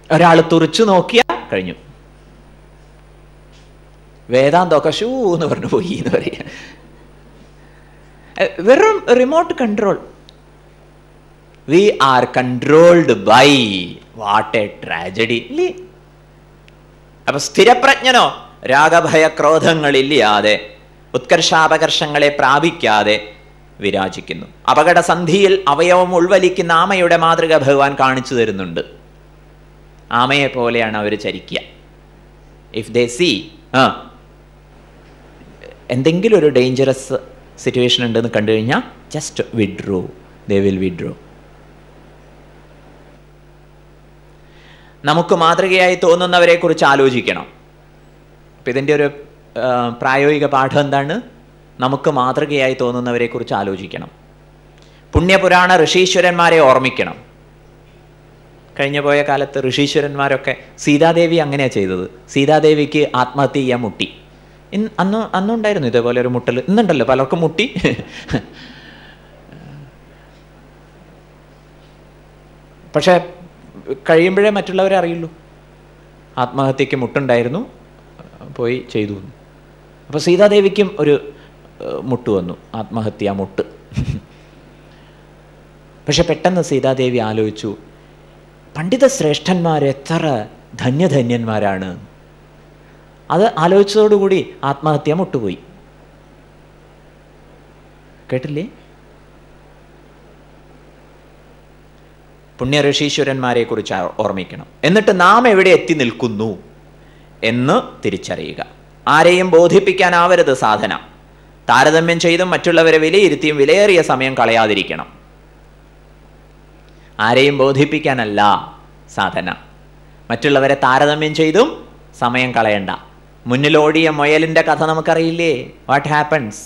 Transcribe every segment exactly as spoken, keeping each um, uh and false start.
ഒരാൾ തുറിച്ചു നോക്കിയാൽ കഴിഞ്ഞു. വേദാന്തമൊക്കെ ഷൂ എന്ന് പറഞ്ഞു പോയി എന്ന് പറയാ. വെറും remote control. We are controlled by what a tragedy ഇല്ലേ? അപ്പൊ സ്ഥിരപ്രജ്ഞനോ രാഗഭയ ക്രോധങ്ങളില്ലാതെ ഉത്കർഷാപകർഷങ്ങളെ പ്രാപിക്കാതെ വിരാജിക്കുന്നു. അപകടസന്ധിയിൽ അവയവം ഉൾവലിക്കുന്ന ആമയുടെ മാതൃക ഭഗവാൻ കാണിച്ചു തരുന്നുണ്ട്. ആമയെ പോലെയാണ് അവർ ചരിക്കുക. ഇഫ് ദേ സീ ആ എന്തെങ്കിലും ഒരു ഡേഞ്ചറസ് സിറ്റുവേഷൻ ഉണ്ടെന്ന് കണ്ടു കഴിഞ്ഞാൽ just withdraw, they will withdraw. നമുക്ക് മാതൃകയായി തോന്നുന്നവരെ കുറിച്ച് ആലോചിക്കണം. അപ്പം ഇതിൻ്റെ ഒരു പ്രായോഗിക പാഠം എന്താണ്? നമുക്ക് മാതൃകയായി തോന്നുന്നവരെ കുറിച്ച് ആലോചിക്കണം. പുണ്യപുരാണ ഋഷീശ്വരന്മാരെ ഓർമ്മിക്കണം. കഴിഞ്ഞു പോയ കാലത്ത് ഋഷീശ്വരന്മാരൊക്കെ, സീതാദേവി അങ്ങനെയാണ് ചെയ്തത്. സീതാദേവിക്ക് ആത്മഹത്യ ചെയ്യാൻ മുട്ടി. ഇന്ന് അന്ന് അന്നുണ്ടായിരുന്നു ഇതേപോലെ ഒരു മുട്ടൽ. ഇന്നുണ്ടല്ലോ പലർക്കും മുട്ടി. പക്ഷെ കഴിയുമ്പോഴേ മറ്റുള്ളവരെ അറിയുള്ളൂ. ആത്മഹത്യക്ക് മുട്ടുണ്ടായിരുന്നു, പോയി ചെയ്തു. അപ്പോൾ സീതാദേവിക്കും ഒരു മുട്ട് വന്നു, ആത്മഹത്യ മുട്ട്. പക്ഷെ പെട്ടെന്ന് സീതാദേവി ആലോചിച്ചു, പണ്ഡിത ശ്രേഷ്ഠന്മാർ എത്ര ധന്യധന്യന്മാരാണ്. അത് ആലോചിച്ചതോടുകൂടി ആത്മഹത്യ മുട്ടുപോയി. കേട്ടില്ലേ? പുണ്യ ഋഷീശ്വരന്മാരെ കുറിച്ച് ഓർമ്മിക്കണം. എന്നിട്ട് നാം എവിടെ എത്തി നിൽക്കുന്നു എന്ന് തിരിച്ചറിയുക. ആരെയും ബോധിപ്പിക്കാനാവരുത് സാധന. താരതമ്യം ചെയ്തും മറ്റുള്ളവരെ വിലയിരുത്തിയും വിലയേറിയ സമയം കളയാതിരിക്കണം. ആരെയും ബോധിപ്പിക്കാനല്ല സാധന. മറ്റുള്ളവരെ താരതമ്യം ചെയ്തും സമയം കളയണ്ട. മുന്നിലോടിയ മുയലിൻ്റെ കഥ നമുക്കറിയില്ലേ? What happens?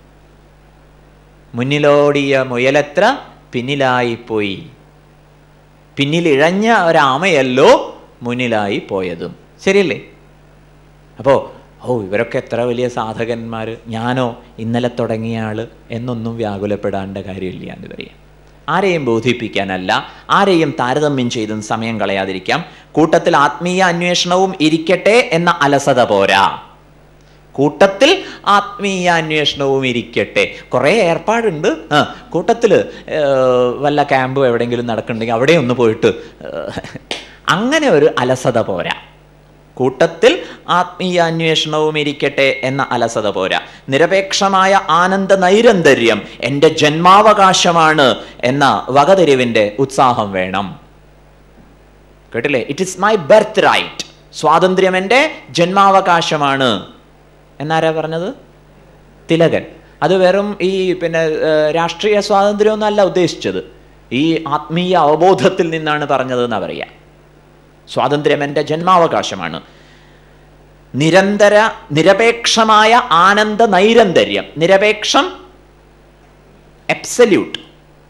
മുന്നിലോടിയ മുയലെത്ര പിന്നിലായിപ്പോയി. പിന്നിലിഴഞ്ഞ ഒരാമയല്ലോ മുന്നിലായി പോയതും. ശരിയല്ലേ? അപ്പോൾ ഓ ഇവരൊക്കെ എത്ര വലിയ സാധകന്മാർ, ഞാനോ ഇന്നലെ തുടങ്ങിയ ആൾ എന്നൊന്നും വ്യാകുലപ്പെടാണ്ട കാര്യമില്ല എന്ന് പറയാം. ആരെയും ബോധിപ്പിക്കാനല്ല, ആരെയും താരതമ്യം ചെയ്തും സമയം കളയാതിരിക്കാം. കൂട്ടത്തിൽ ആത്മീയ അന്വേഷണവും ഇരിക്കട്ടെ എന്ന അലസത പോരാ. കൂട്ടത്തിൽ ആത്മീയ അന്വേഷണവും ഇരിക്കട്ടെ. കുറേ ഏർപ്പാടുണ്ട്. ആ കൂട്ടത്തിൽ വല്ല ക്യാമ്പും എവിടെയെങ്കിലും നടക്കുന്നുണ്ടെങ്കിൽ അവിടെ ഒന്ന് പോയിട്ട്, അങ്ങനെ ഒരു അലസത പോരാ. കൂട്ടത്തിൽ ആത്മീയ അന്വേഷണവും ഇരിക്കട്ടെ എന്ന അലസത പോരാ. നിരപേക്ഷമായ ആനന്ദ നൈരന്തര്യം എൻ്റെ ജന്മാവകാശമാണ് എന്ന വകതിരിവിൻ്റെ ഉത്സാഹം വേണം. കേട്ടില്ലേ? It is my birth right. സ്വാതന്ത്ര്യം എൻ്റെ ജന്മാവകാശമാണ് എന്നാരാ പറഞ്ഞത്? തിലകൻ. അത് വെറും ഈ പിന്നെ രാഷ്ട്രീയ സ്വാതന്ത്ര്യമൊന്നും അല്ല ഉദ്ദേശിച്ചത്. ഈ ആത്മീയ അവബോധത്തിൽ നിന്നാണ് പറഞ്ഞതെന്നാ പറയുക. സ്വാതന്ത്ര്യം എൻ്റെ ജന്മാവകാശമാണ്. നിരന്തര നിരപേക്ഷമായ ആനന്ദ നൈരന്തര്യം. നിരപേക്ഷം എബ്സല്യൂട്ട്,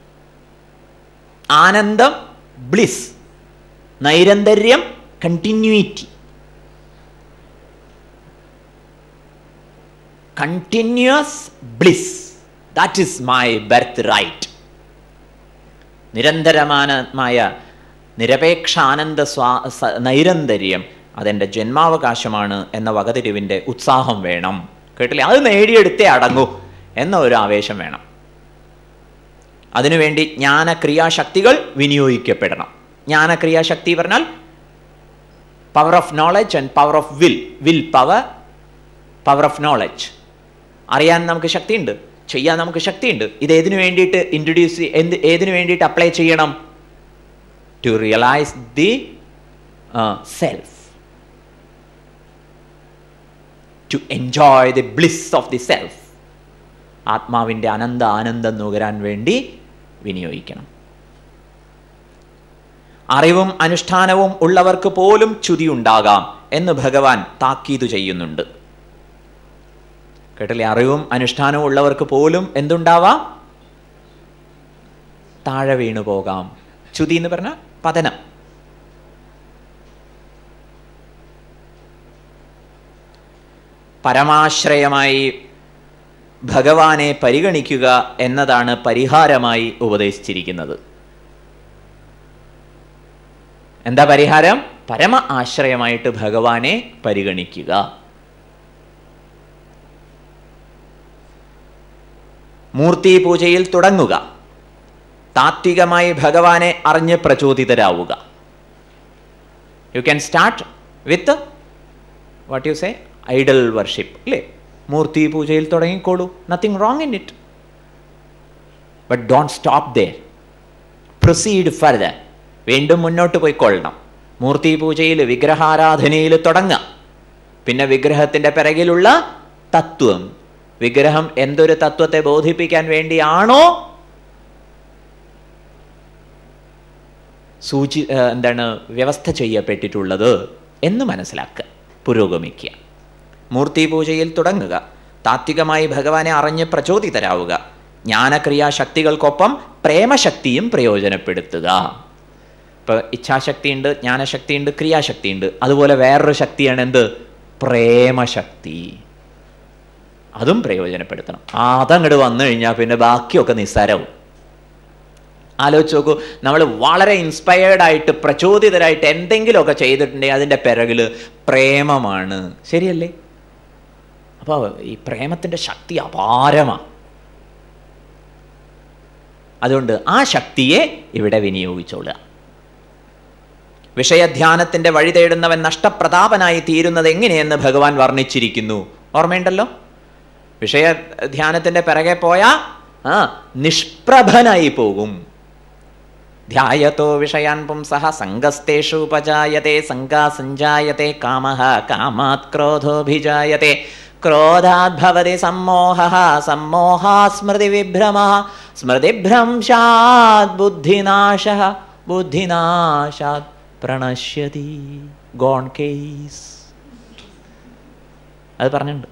ആനന്ദം ബ്ലിസ്, നൈരന്തര്യം continuity. Continuous bliss, that is my birth right. നിരന്തരമായ നിരപേക്ഷ ആനന്ദ സ്വാ നൈരന്തര്യം അതെൻ്റെ ജന്മാവകാശമാണ് എന്ന വകതിരിവിൻ്റെ ഉത്സാഹം വേണം. കേട്ടില്ലേ? അത് നേടിയെടുത്തേ അടങ്ങൂ എന്ന ഒരു ആവേശം വേണം. അതിനുവേണ്ടി ജ്ഞാനക്രിയാശക്തികൾ വിനിയോഗിക്കപ്പെടണം. ജ്ഞാനക്രിയാശക്തി പറഞ്ഞാൽ power of knowledge and power of will. Will power, power of knowledge. അറിയാൻ നമുക്ക് ശക്തിയുണ്ട്, ചെയ്യാൻ നമുക്ക് ശക്തിയുണ്ട്. ഇത് ഏതിനു വേണ്ടിയിട്ട് ഇൻട്രൊഡ്യൂസ്, എന്ത് ഏതിനു വേണ്ടിയിട്ട് അപ്ലൈ ചെയ്യണം? To realise the self, to enjoy the bliss of the self. ആത്മാവിൻ്റെ അനന്ത ആനന്ദം നുകരാൻ വേണ്ടി വിനിയോഗിക്കണം. അറിവും അനുഷ്ഠാനവും ഉള്ളവർക്ക് പോലും ച്യുതി ഉണ്ടാകാം എന്ന് ഭഗവാൻ താക്കീത് ചെയ്യുന്നുണ്ട്. കേട്ടില്ലേ? അറിവും അനുഷ്ഠാനവും ഉള്ളവർക്ക് പോലും എന്തുണ്ടാവാം? താഴെ വീണു പോകാം. ച്യുതി എന്ന് പറഞ്ഞാൽ പതനം. പരമാശ്രയമായി ഭഗവാനെ പരിഗണിക്കുക എന്നതാണ് പരിഹാരമായി ഉപദേശിച്ചിരിക്കുന്നത്. എന്താ പരിഹാരം? പരമ ആശ്രയമായിട്ട് ഭഗവാനെ പരിഗണിക്കുക. മൂർത്തി പൂജയിൽ തുടങ്ങുക. താത്വികമായി ഭഗവാനെ അറിഞ്ഞ് പ്രചോദിതരാവുക. You can start with what you say idol worship, അല്ലേ? മൂർത്തി പൂജയിൽ തുടങ്ങിക്കോളൂ. Nothing wrong in it. But don't stop there. Proceed further. വീണ്ടും മുന്നോട്ട് പോയിക്കൊള്ളണം. മൂർത്തി പൂജയിൽ, വിഗ്രഹാരാധനയിൽ തുടങ്ങുക. പിന്നെ വിഗ്രഹത്തിൻ്റെ പിറകിലുള്ള തത്വം, വിഗ്രഹം എന്തൊരു തത്വത്തെ ബോധിപ്പിക്കാൻ വേണ്ടിയാണോ സൂചി എന്താണ് വ്യവസ്ഥ ചെയ്യപ്പെട്ടിട്ടുള്ളത് എന്ന് മനസ്സിലാക്കുക, പുരോഗമിക്കുക. മൂർത്തി പൂജയിൽ തുടങ്ങുക. താത്വികമായി ഭഗവാനെ അറിഞ്ഞ് പ്രചോദിതരാവുക. ജ്ഞാനക്രിയാശക്തികൾക്കൊപ്പം പ്രേമശക്തിയും പ്രയോജനപ്പെടുത്തുക. ഇപ്പോൾ ഇച്ഛാശക്തിയുണ്ട്, ജ്ഞാനശക്തിയുണ്ട്, ക്രിയാശക്തിയുണ്ട്. അതുപോലെ വേറൊരു ശക്തിയാണ് എന്ത്? പ്രേമശക്തി. അതും പ്രയോജനപ്പെടുത്തണം. അതങ്ങോട്ട് വന്നു കഴിഞ്ഞാൽ പിന്നെ ബാക്കിയൊക്കെ നിസ്സാരവും. ആലോചിച്ച് നോക്കൂ, നമ്മൾ വളരെ ഇൻസ്പയർഡ് ആയിട്ട് പ്രചോദിതരായിട്ട് എന്തെങ്കിലുമൊക്കെ ചെയ്തിട്ടുണ്ടെങ്കിൽ അതിൻ്റെ പിറകിൽ പ്രേമമാണ്. ശരിയല്ലേ? അപ്പോൾ ഈ പ്രേമത്തിൻ്റെ ശക്തി അപാരമാണ്. അതുകൊണ്ട് ആ ശക്തിയെ ഇവിടെ വിനിയോഗിച്ചോളുക. വിഷയധ്യാനത്തിൻ്റെ വഴി തേടുന്നവൻ നഷ്ടപ്രതാപനായി തീരുന്നത് എങ്ങനെയെന്ന് ഭഗവാൻ വർണ്ണിച്ചിരിക്കുന്നു. ഓർമ്മയുണ്ടല്ലോ? വിഷയധ്യാനത്തിൻ്റെ പിറകെ പോയാൽ ആ നിഷ്പ്രഭനായി പോകും. ധ്യായതോ വിഷയാൻ പുംസഃ സംഗസ്തേഷു ഉപജായത്തെ സംഗാ സഞ്ജായത്തെ കാമഃ കാമാത് ക്രോധോഭിജായത്തെ ക്രോധാത് ഭവതി സമ്മോഹഃ സമ്മോഹാത് സ്മൃതി വിഭ്രമഃ സ്മൃതിഭ്രംശാത് ബുദ്ധിനാശഃ ബുദ്ധിനാശാത് പ്രണശ്യതി. Gone case. അത് പറഞ്ഞിട്ടുണ്ട്.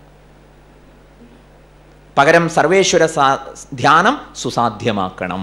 പകരം സർവേശ്വര ധ്യാനം സുസാധ്യമാക്കണം.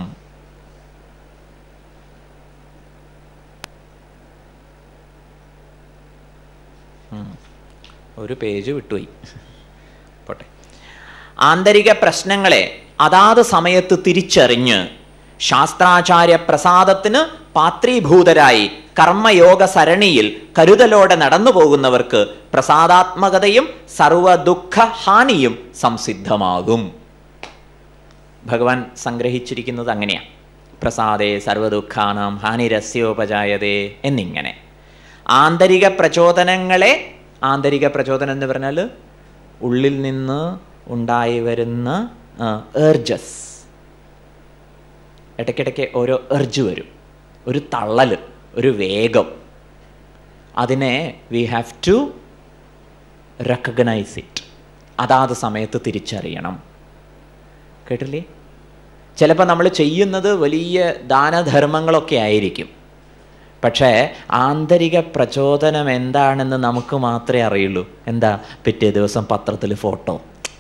ഒരു പേജ് വിട്ടുപോയി, പോട്ടെ. ആന്തരിക പ്രശ്നങ്ങളെ അതാത് സമയത്ത് തിരിച്ചറിഞ്ഞ് ശാസ്ത്രാചാര്യ പ്രസാദത്തിന് പാത്രീഭൂതരായി കർമ്മയോഗ സരണിയിൽ കരുതലോടെ നടന്നു പോകുന്നവർക്ക് പ്രസാദാത്മകതയും സർവദുഃഖ ഹാനിയും സംസിദ്ധമാകും. ഭഗവാൻ സംഗ്രഹിച്ചിരിക്കുന്നത് അങ്ങനെയാണ്. പ്രസാദേ സർവദുഃഖാനാം ഹാനിരസ്യോപജായതേ എന്നിങ്ങനെ. ആന്തരിക പ്രചോദനങ്ങളെ, ആന്തരിക പ്രചോദനം എന്ന് പറഞ്ഞാൽ ഉള്ളിൽ നിന്ന് ഉണ്ടായി വരുന്ന എർജസ്. ഇടയ്ക്കിടയ്ക്ക് ഓരോ എർജ് വരും, ഒരു തള്ളൽ, ഒരു വേഗം. അതിനെ we have to recognise it. അതാത് സമയത്ത് തിരിച്ചറിയണം. കേട്ടില്ലേ? ചിലപ്പോൾ നമ്മൾ ചെയ്യുന്നത് വലിയ ദാനധർമ്മങ്ങളൊക്കെ ആയിരിക്കും. പക്ഷേ ആന്തരിക പ്രചോദനം എന്താണെന്ന് നമുക്ക് മാത്രമേ അറിയുള്ളൂ. എന്താ? പിറ്റേ ദിവസം പത്രത്തിൽ ഫോട്ടോ.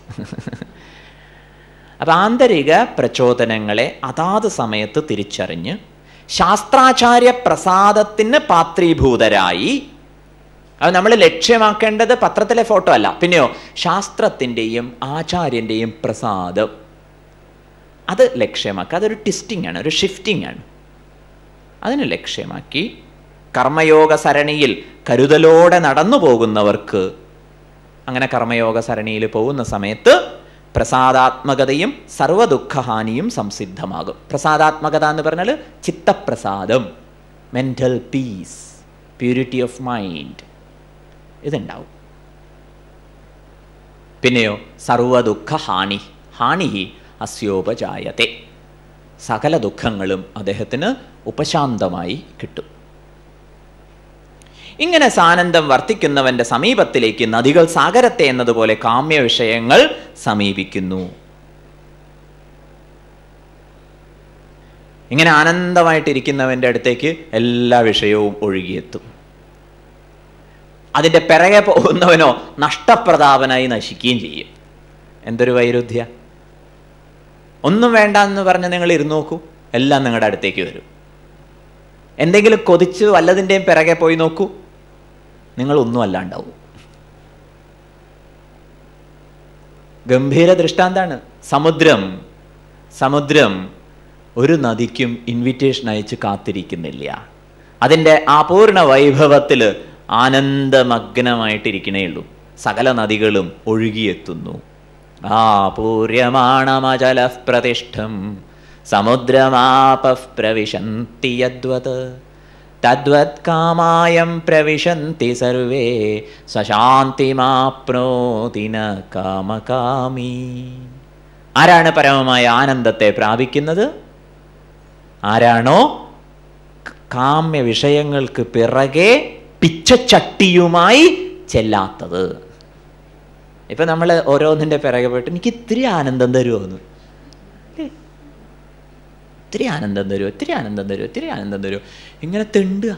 അപ്പം ആന്തരിക പ്രചോദനങ്ങളെ അതാത് സമയത്ത് തിരിച്ചറിഞ്ഞ് ശാസ്ത്രാചാര്യ പ്രസാദത്തിന് പാത്രീഭൂതരായി. അത് നമ്മൾ ലക്ഷ്യമാക്കേണ്ടത് പത്രത്തിലെ ഫോട്ടോ അല്ല, പിന്നെയോ ശാസ്ത്രത്തിൻ്റെയും ആചാര്യൻ്റെയും പ്രസാദം. അത് ലക്ഷ്യമാക്കുക. അതൊരു ട്വിസ്റ്റിംഗ് ആണ്, ഒരു ഷിഫ്റ്റിംഗ് ആണ്. അതിന് ലക്ഷ്യമാക്കി കർമ്മയോഗ സരണിയിൽ കരുതലോടെ നടന്നു പോകുന്നവർക്ക്, അങ്ങനെ കർമ്മയോഗ സരണിയിൽ പോകുന്ന സമയത്ത് പ്രസാദാത്മകതയും സർവദുഃഖഹാനിയും സംസിദ്ധമാകും. പ്രസാദാത്മകത എന്ന് പറഞ്ഞാൽ ചിത്തപ്രസാദം, mental peace, purity of mind, ഇതുണ്ടാവും. പിന്നെയോ സർവദുഃഖ ഹാനി ഹാനി അസ്യോപജായത്തെ, സകല ദുഃഖങ്ങളും അദ്ദേഹത്തിന് ഉപശാന്തമായി കിട്ടും. ഇങ്ങനെ സാനന്ദം വർത്തിക്കുന്നവന്റെ സമീപത്തിലേക്ക് നദികൾ സാഗരത്തെ എന്നതുപോലെ കാമ്യ വിഷയങ്ങൾ സമീപിക്കുന്നു. ഇങ്ങനെ ആനന്ദമായിട്ടിരിക്കുന്നവന്റെ അടുത്തേക്ക് എല്ലാ വിഷയവും ഒഴുകിയെത്തും. അതിൻ്റെ പിറകെ പോകുന്നവനോ നഷ്ടപ്രതാപനായി നശിക്കുകയും ചെയ്യും. എന്തൊരു വൈരുദ്ധ്യ! ഒന്നും വേണ്ട എന്ന് പറഞ്ഞ് നിങ്ങൾ ഇരുന്ന് നോക്കൂ, എല്ലാം നിങ്ങളുടെ അടുത്തേക്ക് വരും. എന്തെങ്കിലും കൊതിച്ച് വല്ലതിൻ്റെയും പിറകെ പോയി നോക്കൂ, നിങ്ങളൊന്നും അല്ലാണ്ടാവും. ഗംഭീര ദൃഷ്ടാന്താണ് സമുദ്രം. സമുദ്രം ഒരു നദിക്കും ഇൻവിറ്റേഷൻ അയച്ച് കാത്തിരിക്കുന്നില്ല. അതിൻ്റെ ആ പൂർണ്ണ വൈഭവത്തിൽ ആനന്ദമഗ്നമായിട്ടിരിക്കണേ ഉള്ളൂ. സകല നദികളും ഒഴുകിയെത്തുന്നു. ആ പൂര്യമാണമചലഃ പ്രതിഷ്ഠം സമുദ്രമാപഃ പ്രവിശന്തി യദ്വത് തദ്വത് കാമായം പ്രവിശന്തി സർവേ സശാന്തിമാപ്നോതി ന കാമകാമി. ആരാണ് പരമമായ ആനന്ദത്തെ പ്രാപിക്കുന്നത്? ആരാണോ കാമ്യ വിഷയങ്ങൾക്ക് പിറകെ പിച്ചച്ചട്ടിയുമായി ചെല്ലാത്തത്. ഇപ്പൊ നമ്മൾ ഓരോന്നിൻ്റെ പിറകെ പോയിട്ട് എനിക്ക് ഇത്തിരി ആനന്ദം തരുമോന്ന്, ഇത്തിരി ആനന്ദം തരുമോ, ഇത്തിരി ആനന്ദം തരുമോ, ഇത്തിരി ആനന്ദം തരുമോ, ഇങ്ങനെ തെണ്ടുക.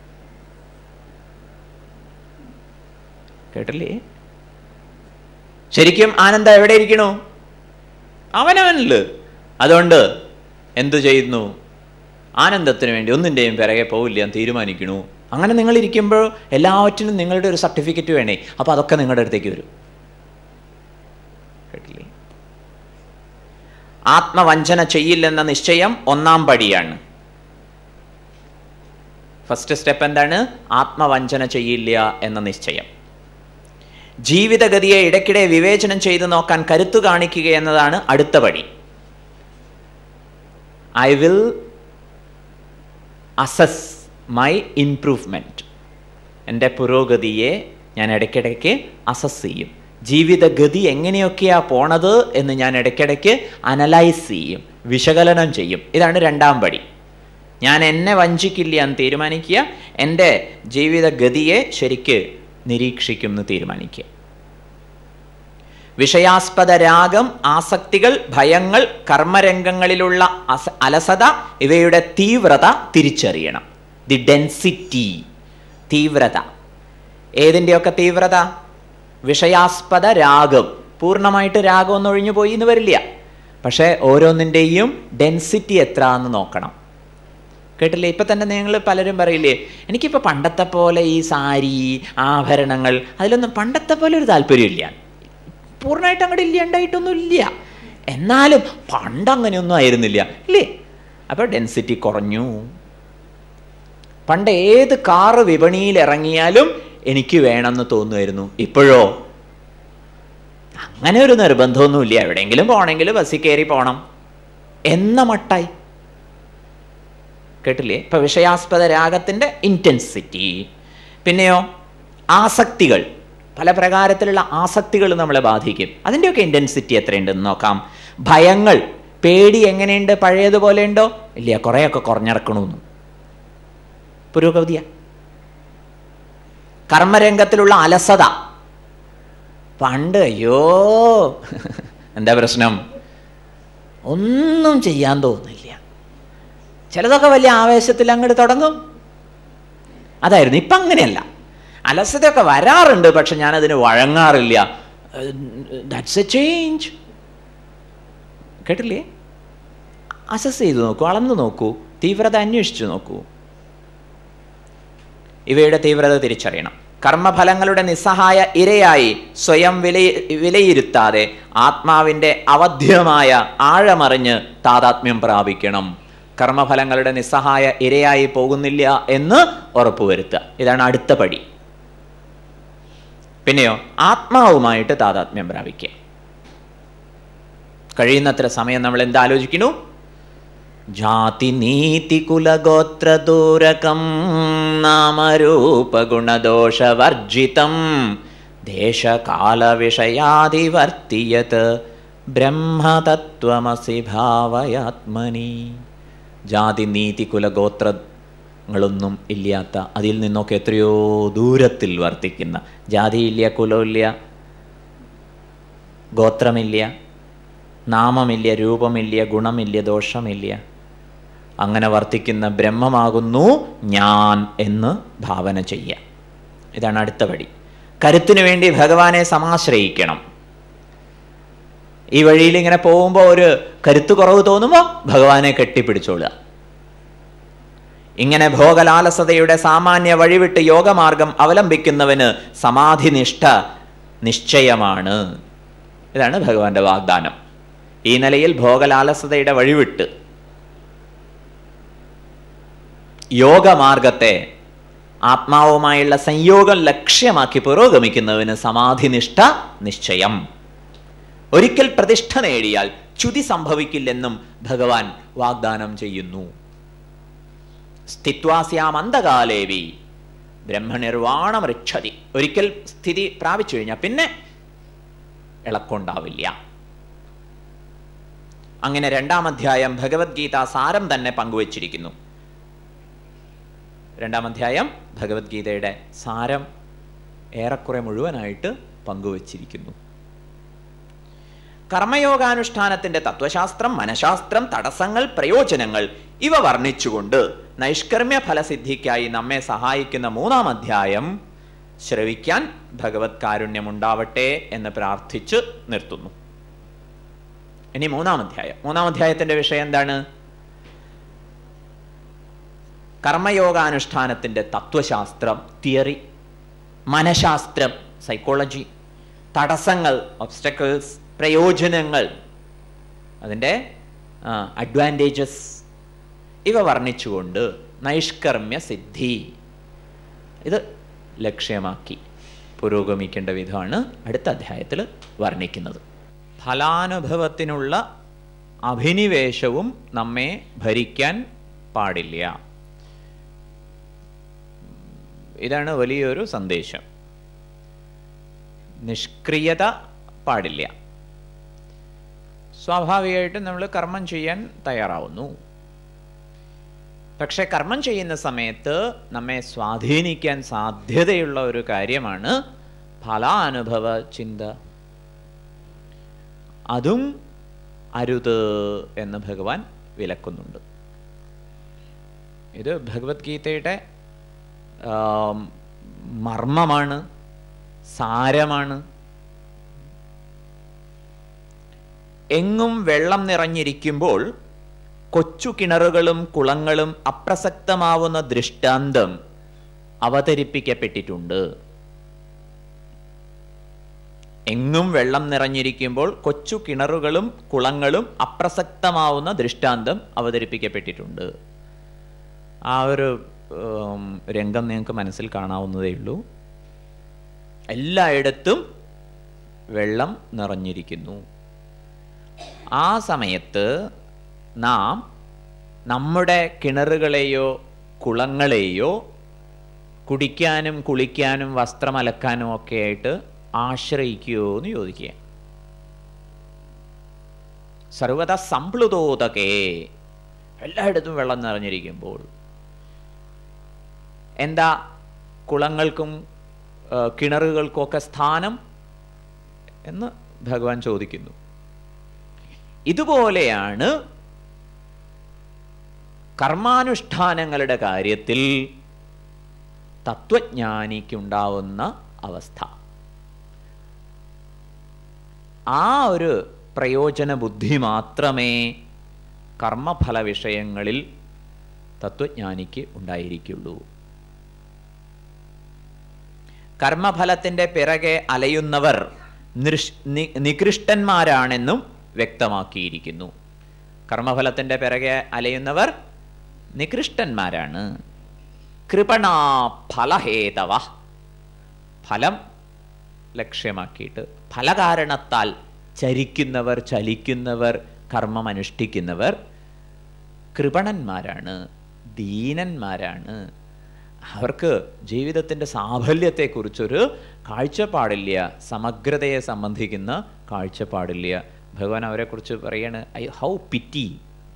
കേട്ടില്ലേ? ശരിക്കും ആനന്ദം എവിടെ ഇരിക്കണു? അവനവനില്. അതുകൊണ്ട് എന്തു ചെയ്യുന്നു? ആനന്ദത്തിന് വേണ്ടി ഒന്നിൻ്റെയും പിറകെ പോവില്ല എന്ന് തീരുമാനിക്കണു. അങ്ങനെ നിങ്ങൾ ഇരിക്കുമ്പോൾ എല്ലാവറ്റിനും നിങ്ങളുടെ ഒരു സർട്ടിഫിക്കറ്റ് വേണേ. അപ്പോൾ അതൊക്കെ നിങ്ങളുടെ അടുത്തേക്ക് വരും. കേട്ടില്ലേ? ആത്മവഞ്ചന ചെയ്യില്ലെന്ന നിശ്ചയം ഒന്നാം പടിയാണ്. ഫസ്റ്റ് സ്റ്റെപ്പ് എന്താണ്? ആത്മവഞ്ചന ചെയ്യില്ല എന്ന നിശ്ചയം. ജീവിതഗതിയെ ഇടയ്ക്കിടെ വിവേചനം ചെയ്തു നോക്കാൻ കരുത്തു കാണിക്കുക എന്നതാണ് അടുത്ത പടി. I will assess my improvement. എൻ്റെ പുരോഗതിയെ ഞാൻ ഇടയ്ക്കിടയ്ക്ക് അസസ് ചെയ്യും. ജീവിതഗതി എങ്ങനെയൊക്കെയാ പോണത് എന്ന് ഞാൻ ഇടയ്ക്കിടയ്ക്ക് അനലൈസ് ചെയ്യും, വിശകലനം ചെയ്യും. ഇതാണ് രണ്ടാം പടി. ഞാൻ എന്നെ വഞ്ചിക്കില്ല എന്ന് തീരുമാനിക്കുക, എൻ്റെ ജീവിതഗതിയെ ശരിക്ക് നിരീക്ഷിക്കും എന്ന് തീരുമാനിക്കുക. വിഷയാസ്പദ രാഗം, ആസക്തികൾ, ഭയങ്ങൾ, കർമ്മരംഗങ്ങളിലുള്ള അസ അലസത ഇവയുടെ തീവ്രത തിരിച്ചറിയണം. ദി ഡെൻസിറ്റി, തീവ്രത. ഏതിൻ്റെയൊക്കെ തീവ്രത? വിഷയാസ്പദ രാഗം. പൂർണ്ണമായിട്ട് രാഗമൊന്നും ഒഴിഞ്ഞു പോയി എന്ന് വരില്ല, പക്ഷേ ഓരോന്നിൻ്റെയും ഡെൻസിറ്റി എത്ര എന്ന് നോക്കണം. കേട്ടില്ലേ? ഇപ്പം തന്നെ നിങ്ങൾ പലരും പറയില്ലേ, എനിക്കിപ്പോൾ പണ്ടത്തെ പോലെ ഈ സാരി, ആഭരണങ്ങൾ, അതിലൊന്നും പണ്ടത്തെ പോലെ ഒരു താല്പര്യമില്ല. പൂർണ്ണമായിട്ട് അങ്ങോട്ട് ഇല്ലാണ്ടായിട്ടൊന്നും ഇല്ല, എന്നാലും പണ്ടങ്ങനെയൊന്നും ആയിരുന്നില്ല ഇല്ലേ? അപ്പോൾ ഡെൻസിറ്റി കുറഞ്ഞു. പണ്ട് ഏത് കാറ് വിപണിയിൽ ഇറങ്ങിയാലും എനിക്ക് വേണമെന്ന് തോന്നുമായിരുന്നു. ഇപ്പോഴോ അങ്ങനെ ഒരു നിർബന്ധമൊന്നുമില്ല. എവിടെയെങ്കിലും പോകണമെങ്കിൽ ബസ്സിൽ കയറി പോകണം എന്ന മട്ടായി. കേട്ടില്ലേ? ഇപ്പൊ വിഷയാസ്പദ രാഗത്തിന്റെ ഇന്റൻസിറ്റി. പിന്നെയോ ആസക്തികൾ, പല പ്രകാരത്തിലുള്ള ആസക്തികൾ നമ്മളെ ബാധിക്കും. അതിൻ്റെയൊക്കെ ഇന്റൻസിറ്റി എത്രയുണ്ടെന്ന് നോക്കാം. ഭയങ്ങൾ, പേടി എങ്ങനെയുണ്ട്? പഴയതുപോലെ ഉണ്ടോ? ഇല്ല, കുറേയൊക്കെ കുറഞ്ഞിറക്കണമെന്ന്. പുരോഗതിയ. കർമ്മരംഗത്തിലുള്ള അലസത. പണ്ട് അയ്യോ എന്താ പ്രശ്നം? ഒന്നും ചെയ്യാൻ തോന്നില്ല. ചിലതൊക്കെ വലിയ ആവേശത്തിൽ അങ്ങോട്ട് തുടങ്ങും. അതായിരുന്നു. ഇപ്പം അങ്ങനെയല്ല. അലസതയൊക്കെ വരാറുണ്ട്, പക്ഷെ ഞാനതിന് വഴങ്ങാറില്ല. That's a change. കേട്ടില്ലേ? അസസ് ചെയ്ത് നോക്കൂ, അളന്നു നോക്കൂ, തീവ്രത അന്വേഷിച്ചു നോക്കൂ. ഇവയുടെ തീവ്രത തിരിച്ചറിയണം. കർമ്മഫലങ്ങളുടെ നിസ്സഹായ ഇരയായി സ്വയം വില വിലയിരുത്താതെ ആത്മാവിൻ്റെ അവധ്യമായ ആഴമറിഞ്ഞ് താതാത്മ്യം പ്രാപിക്കണം. കർമ്മഫലങ്ങളുടെ നിസ്സഹായ ഇരയായി പോകുന്നില്ല എന്ന് ഉറപ്പുവരുത്തുക. ഇതാണ് അടുത്ത പടി. പിന്നെയോ ആത്മാവുമായിട്ട് താതാത്മ്യം പ്രാപിക്കുക. കഴിയുന്നത്ര സമയം നമ്മൾ എന്താലോചിക്കുന്നു? ജാതി നീതി കുലഗോത്ര ദൂരകം നാമരൂപഗുണദോഷവർജിതം ദേശകാല വിഷയാദിവർത്തിയത് ബ്രഹ്മതത്വമസി ഭാവയാത്മനി. ജാതി നീതി കുലഗോത്രങ്ങളൊന്നും ഇല്ലാത്ത, അതിൽ നിന്നൊക്കെ എത്രയോ ദൂരത്തിൽ വർത്തിക്കുന്ന, ജാതിയില്ല, കുലമില്ല, ഗോത്രമില്ല, നാമമില്ല, രൂപമില്ല, ഗുണമില്ല, ദോഷമില്ല, അങ്ങനെ വർത്തിക്കുന്ന ബ്രഹ്മമാകുന്നു ഞാൻ എന്ന് ഭാവന ചെയ്യുക. ഇതാണ് അടുത്ത പടി. കരുത്തിനു വേണ്ടി ഭഗവാനെ സമാശ്രയിക്കണം. ഈ വഴിയിൽ ഇങ്ങനെ പോകുമ്പോൾ ഒരു കരുത്ത് കുറവ് തോന്നുമ്പോൾ ഭഗവാനെ കെട്ടിപ്പിടിച്ചോളുക. ഇങ്ങനെ ഭോഗലാലസതയുടെ സാമാന്യ വഴിവിട്ട് യോഗമാർഗം അവലംബിക്കുന്നവന് സമാധിനിഷ്ഠ നിശ്ചയമാണ്. ഇതാണ് ഭഗവാന്റെ വാഗ്ദാനം. ഈ നിലയിൽ ഭോഗലാലസതയുടെ വഴിവിട്ട് യോഗമാർഗത്തെ ആത്മാവുമായുള്ള സംയോഗം ലക്ഷ്യമാക്കി പുരോഗമിക്കുന്നവന് സമാധിനിഷ്ഠ നിശ്ചയം. ഒരിക്കൽ പ്രതിഷ്ഠ നേടിയാൽ ച്യുതി സംഭവിക്കില്ലെന്നും ഭഗവാൻ വാഗ്ദാനം ചെയ്യുന്നു. സ്ഥിത്വാസ്യാം അന്തകാലേവി ബ്രഹ്മനിർവാണമൃച്ഛതി. ഒരിക്കൽ സ്ഥിതി പ്രാപിച്ചു കഴിഞ്ഞാൽ പിന്നെ ഇളക്കൊണ്ടാവില്ല. അങ്ങനെ രണ്ടാം അധ്യായം ഭഗവത്ഗീത സാരം തന്നെ പങ്കുവച്ചിരിക്കുന്നു. രണ്ടാം അധ്യായം ഭഗവത്ഗീതയുടെ സാരം ഏറെക്കുറെ മുഴുവനായിട്ട് പങ്കുവച്ചിരിക്കുന്നു. കർമ്മയോഗാനുഷ്ഠാനത്തിന്റെ തത്വശാസ്ത്രം, മനഃശാസ്ത്രം, തടസ്സങ്ങൾ, പ്രയോജനങ്ങൾ ഇവ വർണ്ണിച്ചുകൊണ്ട് നൈഷ്കർമ്മ്യ ഫലസിദ്ധിക്കായി നമ്മെ സഹായിക്കുന്ന മൂന്നാം അധ്യായം ശ്രവിക്കാൻ ഭഗവത് കാരുണ്യമുണ്ടാവട്ടെ എന്ന് പ്രാർത്ഥിച്ച് നിർത്തുന്നു. ഇനി മൂന്നാം അധ്യായം. മൂന്നാം അധ്യായത്തിന്റെ വിഷയം എന്താണ്? കർമ്മയോഗാനുഷ്ഠാനത്തിന്റെ തത്വശാസ്ത്രം, തിയറി, മനഃശാസ്ത്രം, സൈക്കോളജി, തടസ്സങ്ങൾ, ഒബ്സ്റ്റക്കിൾസ്, പ്രയോജനങ്ങൾ, അതിൻ്റെ അഡ്വാൻറ്റേജസ് ഇവ വർണ്ണിച്ചുകൊണ്ട് നൈഷ്കർമ്മ്യ സിദ്ധി ഇത് ലക്ഷ്യമാക്കി പുരോഗമിക്കേണ്ട വിധമാണ് അടുത്ത അധ്യായത്തിൽ വർണ്ണിക്കുന്നത്. ഫലാനുഭവത്തിനുള്ള അഭിനിവേശവും നമ്മെ ഭരിക്കാൻ പാടില്ല. ഇതാണ് വലിയൊരു സന്ദേശം. നിഷ്ക്രിയത പാടില്ല. സ്വാഭാവികമായിട്ടും നമ്മൾ കർമ്മം ചെയ്യാൻ തയ്യാറാവുന്നു. പക്ഷെ കർമ്മം ചെയ്യുന്ന സമയത്ത് നമ്മെ സ്വാധീനിക്കാൻ സാധ്യതയുള്ള ഒരു കാര്യമാണ് ഫലാനുഭവ ചിന്ത. അതും അരുത് എന്ന് ഭഗവാൻ വിലക്കുന്നുണ്ട്. ഇത് ഭഗവത്ഗീതയുടെ മർമ്മമാണ്, സാരമാണ്. എങ്ങും വെള്ളം നിറഞ്ഞിരിക്കുമ്പോൾ കൊച്ചു കിണറുകളും കുളങ്ങളും അപ്രസക്തമാവുന്ന ദൃഷ്ടാന്തം അവതരിപ്പിക്കപ്പെട്ടിട്ടുണ്ട്. എങ്ങും വെള്ളം നിറഞ്ഞിരിക്കുമ്പോൾ കൊച്ചു കിണറുകളും കുളങ്ങളും അപ്രസക്തമാവുന്ന ദൃഷ്ടാന്തം അവതരിപ്പിക്കപ്പെട്ടിട്ടുണ്ട്. ആ ഒരു രംഗം നിങ്ങൾക്ക് മനസ്സിൽ കാണാവുന്നതേ ഉള്ളൂ. എല്ലായിടത്തും വെള്ളം നിറഞ്ഞിരിക്കുന്നു. ആ സമയത്ത് നാം നമ്മുടെ കിണറുകളെയോ കുളങ്ങളെയോ കുടിക്കാനും കുളിക്കാനും വസ്ത്രം അലക്കാനും ഒക്കെ ആയിട്ട് ആശ്രയിക്കുമോ എന്ന് ചോദിക്കുക. സർവത സംപ്ലുതോതകേ, എല്ലായിടത്തും വെള്ളം നിറഞ്ഞിരിക്കുമ്പോൾ എന്താ കുളങ്ങൾക്കും കിണറുകൾക്കൊക്കെ സ്ഥാനം എന്ന് ഭഗവാൻ ചോദിക്കുന്നു. ഇതുപോലെയാണ് കർമാനുഷ്ഠാനങ്ങളുടെ കാര്യത്തിൽ തത്വജ്ഞാനിക്കുണ്ടാവുന്ന അവസ്ഥ. ആ ഒരു പ്രയോജന ബുദ്ധി മാത്രമേ കർമ്മഫല വിഷയങ്ങളിൽ തത്വജ്ഞാനിക്ക് ഉണ്ടായിരിക്കുള്ളൂ. കർമ്മഫലത്തിൻ്റെ പിറകെ അലയുന്നവർ നികൃഷ്ടന്മാരാണെന്നും വ്യക്തമാക്കിയിരിക്കുന്നു. കർമ്മഫലത്തിൻ്റെ പിറകെ അലയുന്നവർ നികൃഷ്ടന്മാരാണ്. കൃപണാ ഫലഹേതവ, ഫലം ലക്ഷ്യമാക്കിയിട്ട് ഫലകാരണത്താൽ ചരിക്കുന്നവർ, ചലിക്കുന്നവർ, കർമ്മം അനുഷ്ഠിക്കുന്നവർ കൃപണന്മാരാണ്, ദീനന്മാരാണ്. അവർക്ക് ജീവിതത്തിൻ്റെ സാഫല്യത്തെക്കുറിച്ചൊരു കാഴ്ചപ്പാടില്ല, സമഗ്രതയെ സംബന്ധിക്കുന്ന കാഴ്ചപ്പാടില്ല. ഭഗവാൻ അവരെക്കുറിച്ച് പറയാണ്, ഐ ഹൗ പിറ്റി.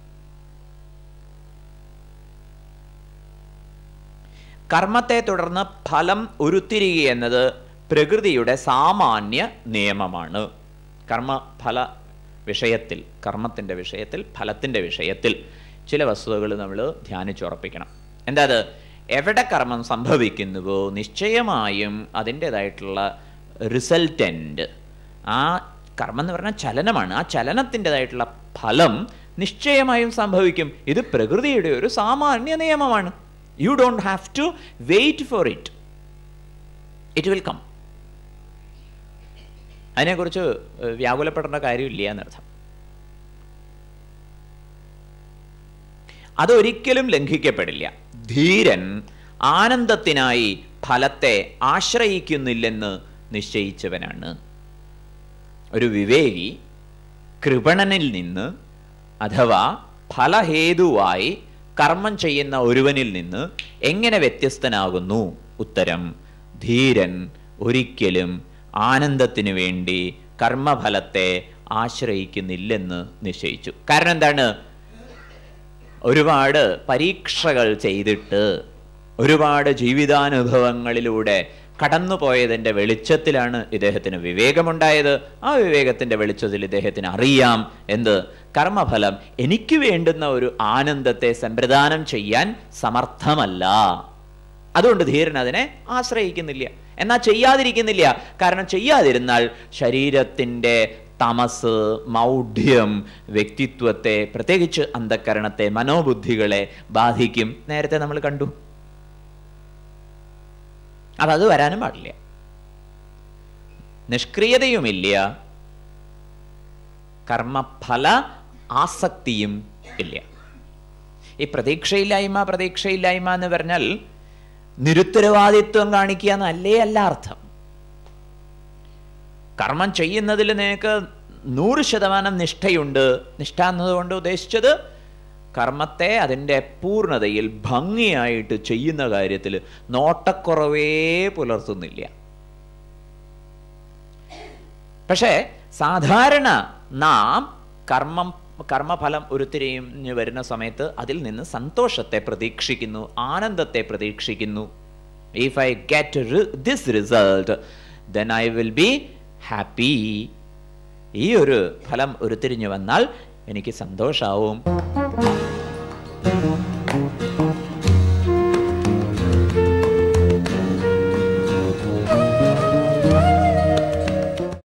കർമ്മത്തെ തുടർന്ന് ഫലം ഉരുത്തിരിക എന്നത് പ്രകൃതിയുടെ സാമാന്യ നിയമമാണ്. കർമ്മഫല വിഷയത്തിൽ, കർമ്മത്തിൻ്റെ വിഷയത്തിൽ, ഫലത്തിൻ്റെ വിഷയത്തിൽ ചില വസ്തുതകൾ നമ്മൾ ധ്യാനിച്ചുറപ്പിക്കണം. എന്താ അത്? എവിടെ കർമ്മം സംഭവിക്കുന്നുവോ നിശ്ചയമായും അതിൻ്റേതായിട്ടുള്ള റിസൾട്ടൻ്റ്, ആ കർമ്മം എന്ന് പറഞ്ഞാൽ ചലനമാണ്, ആ ചലനത്തിൻ്റെതായിട്ടുള്ള ഫലം നിശ്ചയമായും സംഭവിക്കും. ഇത് പ്രകൃതിയുടെ ഒരു സാമാന്യ നിയമമാണ്. You don't have to wait for it, it will come. അതിനെക്കുറിച്ച് വ്യാകുലപ്പെടേണ്ട കാര്യമില്ല എന്നർത്ഥം. അതൊരിക്കലും ലംഘിക്കപ്പെടില്ല. ധീരൻ ആനന്ദത്തിനായി ഫലത്തെ ആശ്രയിക്കുന്നില്ലെന്ന് നിശ്ചയിച്ചവനാണ്. ഒരു വിവേകി കൃപണനിൽ നിന്ന് അഥവാ ഫലഹേതുവായി കർമ്മം ചെയ്യുന്ന ഒരുവനിൽ നിന്ന് എങ്ങനെ വ്യത്യസ്തനാകുന്നു? ഉത്തരം: ധീരൻ ഒരിക്കലും ആനന്ദത്തിനു വേണ്ടി കർമ്മഫലത്തെ ആശ്രയിക്കുന്നില്ലെന്ന് നിശ്ചയിച്ചു. കാരണം എന്താണ്? ഒരുപാട് പരീക്ഷകൾ ചെയ്തിട്ട് ഒരുപാട് ജീവിതാനുഭവങ്ങളിലൂടെ കടന്നുപോയതിൻ്റെ വെളിച്ചത്തിലാണ് ഇദ്ദേഹത്തിന് വിവേകമുണ്ടായത്. ആ വിവേകത്തിൻ്റെ വെളിച്ചത്തിൽ ഇദ്ദേഹത്തിന് അറിയാം എന്ത്? കർമ്മഫലം എനിക്ക് വേണ്ടുന്ന ഒരു ആനന്ദത്തെ സംപ്രദാനം ചെയ്യാൻ സമർത്ഥമല്ല. അതുകൊണ്ട് ധീരൻ അതിനെ ആശ്രയിക്കുന്നില്ല. എന്നാൽ ചെയ്യാതിരിക്കുന്നില്ല. കാരണം ചെയ്യാതിരുന്നാൽ ശരീരത്തിൻ്റെ തമസ്, മൗഢ്യം വ്യക്തിത്വത്തെ, പ്രത്യേകിച്ച് അന്ധക്കരണത്തെ, മനോബുദ്ധികളെ ബാധിക്കും. നേരത്തെ നമ്മൾ കണ്ടു. അപ്പം അത് വരാനും പാടില്ല. നിഷ്ക്രിയതയുമില്ല, കർമ്മഫല ആസക്തിയും ഇല്ല. ഈ പ്രതീക്ഷയില്ലായ്മ പ്രതീക്ഷയില്ലായ്മ എന്ന് പറഞ്ഞാൽ നിരുത്തരവാദിത്വം കാണിക്കുക എന്നല്ലേ അല്ല അർത്ഥം. കർമ്മം ചെയ്യുന്നതിൽ നിനക്ക് നൂറ് ശതമാനം നിഷ്ഠയുണ്ട്. നിഷ്ഠ എന്നതുകൊണ്ട് ഉദ്ദേശിച്ചത് കർമ്മത്തെ അതിൻ്റെ പൂർണ്ണതയിൽ ഭംഗിയായിട്ട് ചെയ്യുന്ന കാര്യത്തിൽ നോട്ടക്കുറവേ പുലർത്തുന്നില്ല. പക്ഷേ സാധാരണ നാം കർമ്മം കർമ്മഫലം ഉരുത്തിരിഞ്ഞു വരുന്ന സമയത്ത് അതിൽ നിന്ന് സന്തോഷത്തെ പ്രതീക്ഷിക്കുന്നു, ആനന്ദത്തെ പ്രതീക്ഷിക്കുന്നു. If I get this result then I will be happy. ഈ ഒരു ഫലം ഉരുത്തിരിഞ്ഞു വന്നാൽ എനിക്ക് സന്തോഷാവും.